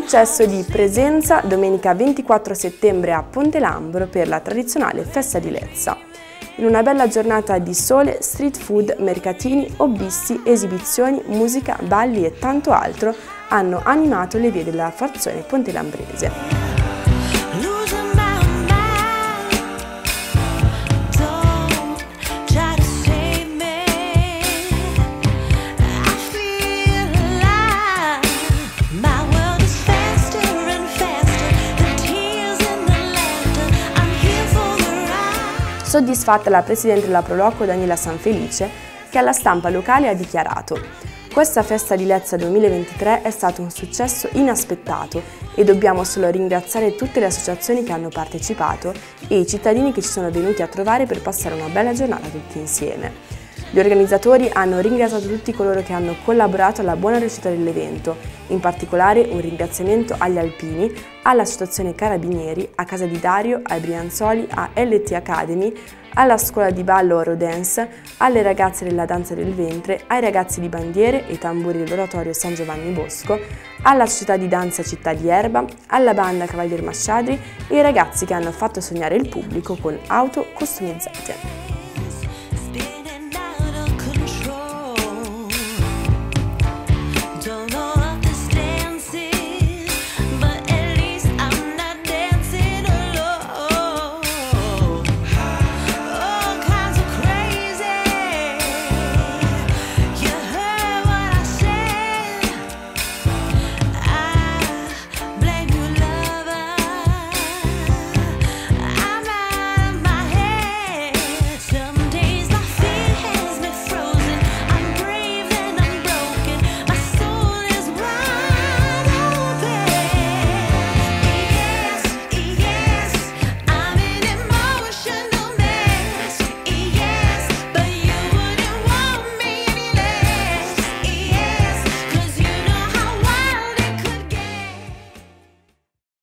successo di presenza domenica 24 settembre a Ponte Lambro per la tradizionale festa di Lezza. In una bella giornata di sole, street food, mercatini, hobbisti, esibizioni, musica, balli e tanto altro hanno animato le vie della frazione pontelambrese. Soddisfatta la presidente della Proloco Daniela Sanfelice, che alla stampa locale ha dichiarato: "Questa festa di Lezza 2023 è stato un successo inaspettato e dobbiamo solo ringraziare tutte le associazioni che hanno partecipato e i cittadini che ci sono venuti a trovare per passare una bella giornata tutti insieme". Gli organizzatori hanno ringraziato tutti coloro che hanno collaborato alla buona riuscita dell'evento, in particolare un ringraziamento agli alpini, all'associazione Carabinieri, a Casa di Dario, ai Brianzoli, a LT Academy, alla scuola di ballo Eurodance, alle ragazze della danza del ventre, ai ragazzi di bandiere e tamburi dell'oratorio San Giovanni Bosco, alla società di danza Città di Erba, alla banda Cavalier Masciadri e ai ragazzi che hanno fatto sognare il pubblico con auto customizzate.